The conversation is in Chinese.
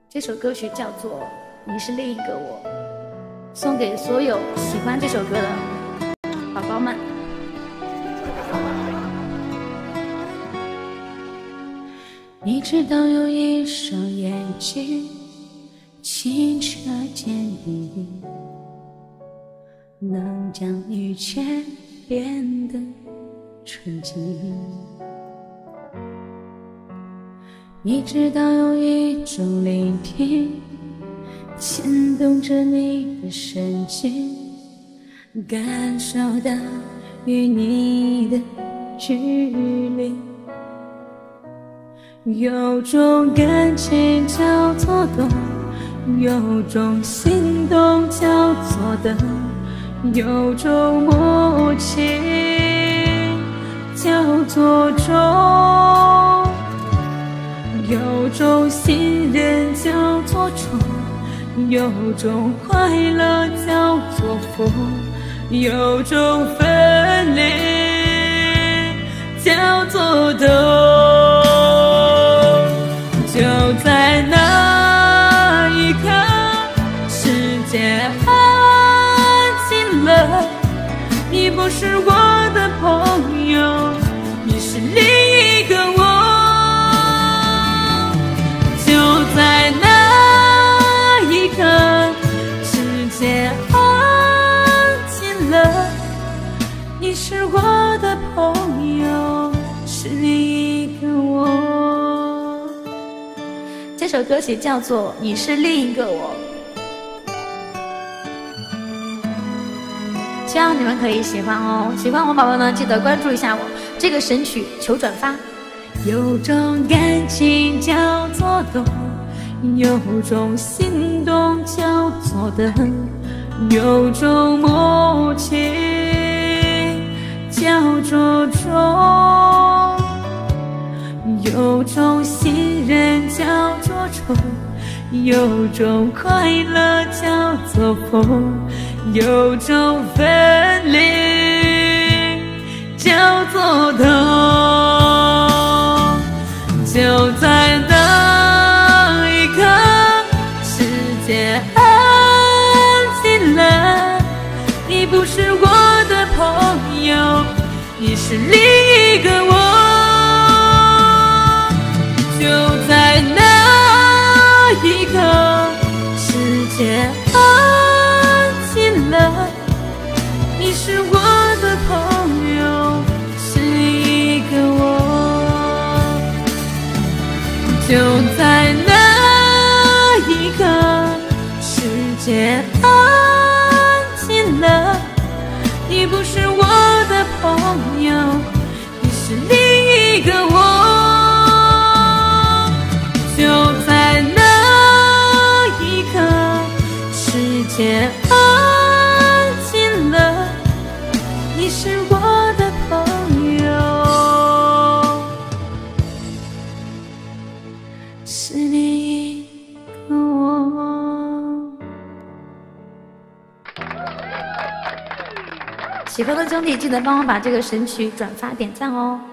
这首歌曲叫做《你是另一个我》，送给所有喜欢这首歌的宝宝们。你知道有一双眼睛清澈坚定，能将遇见变得纯净。你知道有一种聆听牵动着你的神经，感受到与你的距离。有种感情叫做懂，有种心动叫做等，有种默契叫做钟，有种信任叫做宠，有种快乐叫做福，有种分离叫做懂。就在那一刻，世界安静了，你不是我的朋友，你是另一个我。就在那一刻，世界安静了，你是我的朋友，是另一个我。这首歌曲叫做《你是另一个我》，希望你们可以喜欢哦。喜欢我宝宝呢，记得关注一下我。这个神曲求转发。有种感情叫做懂，有种心动叫做等，有种默契叫做钟，有种信任叫做宠，有种快乐叫做福，有种分离叫做痛。就在那一刻，世界安静了，你不是我的朋友，你是另一个我。就在那一刻，世界安静了，你是我的朋友，是一个我。就在那一刻，世界安静了，你不是我的朋友，你是另一个我。就在那一刻，世界安静了，你是我的朋友，是另一个我。喜欢的兄弟记得帮我把这个神曲转发点赞哦。